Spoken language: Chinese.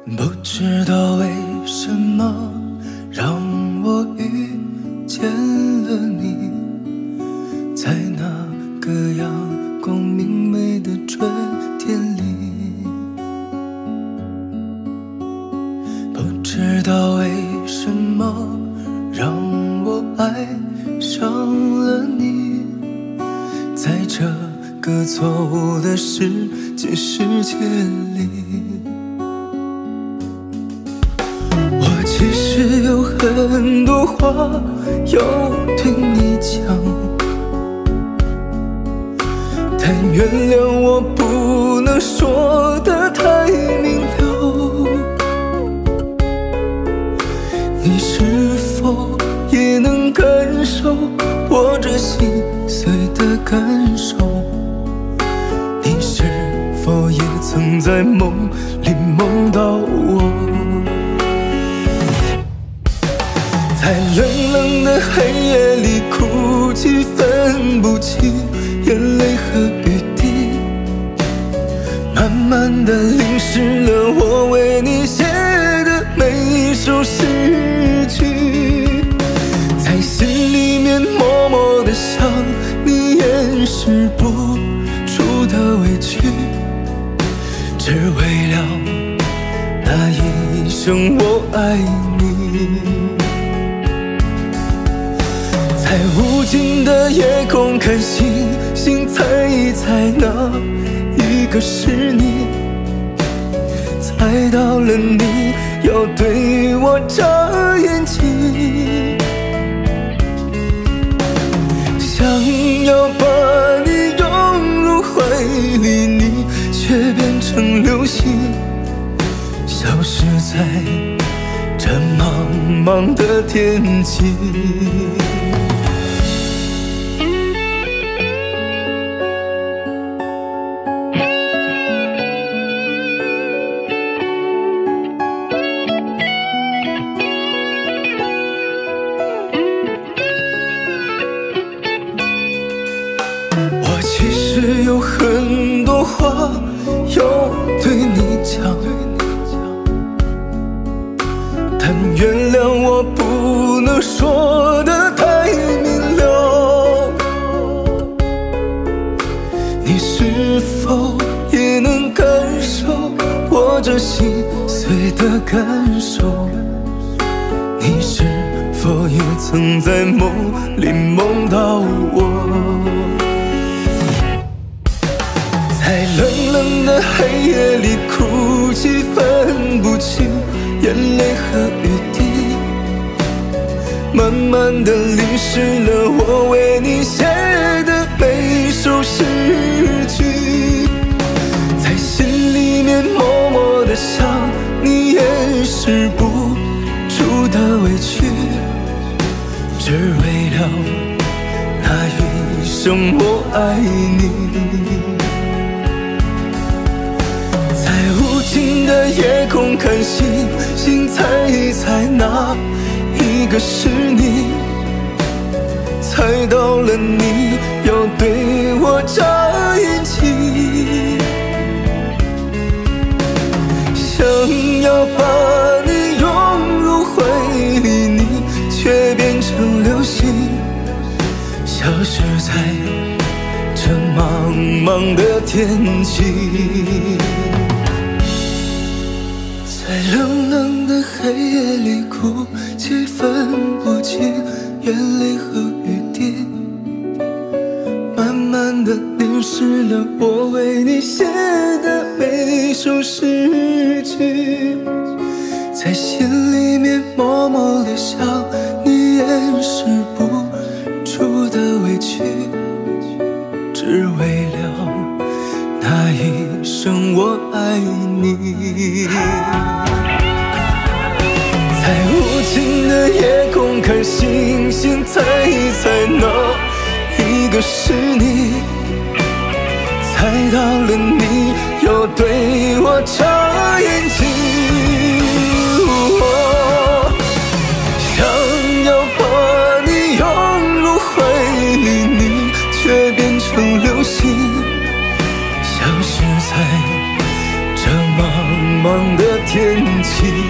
不知道为什么让我遇见了你，在那个阳光明媚的春天里。不知道为什么让我爱上了你，在这个错误的世界里。其实有很多话要对你讲，但原谅我不能说得太明了。你是否也能感受我这心碎的感受？你是否也曾在梦里梦到我？在冷冷的黑夜里哭泣，分不清眼泪和雨滴，慢慢地淋湿了我为你写的每一首诗句，在心里面默默地想你掩饰不住的委屈，只为了那一声我爱你。在无尽的夜空看星星，猜一猜哪一个是你，猜到了你要对我眨眼睛，想要把你拥入怀里，你却变成流星，消失在这茫茫的天际。其实有很多话要对你讲，但原谅我不能说得太明了。你是否也能感受我这心碎的感受？你是否也曾在梦里梦到我？在冷冷的黑夜里哭泣，分不清眼泪和雨滴，慢慢地淋湿了我为你写的每一首诗句，在心里面默默地想你掩饰不住的委屈，只为了那一声我爱你。在无尽的夜空看星星，猜一猜哪一个是你，猜到了你要对我眨眼睛，想要把你拥入怀里，你却变成流星，消失在这茫茫的天际。在冷冷的黑夜里哭泣，分不清眼泪和雨滴，慢慢地淋湿了我为你写的每一首诗句，在心里面默默地想你掩饰不住的委屈，只为了那一声我爱你。在无尽的夜空看星星，猜一猜哪一个是你，猜到了你要对我眨眼睛，想要把你拥入怀里，你却变成流星，消失在这茫茫的天气。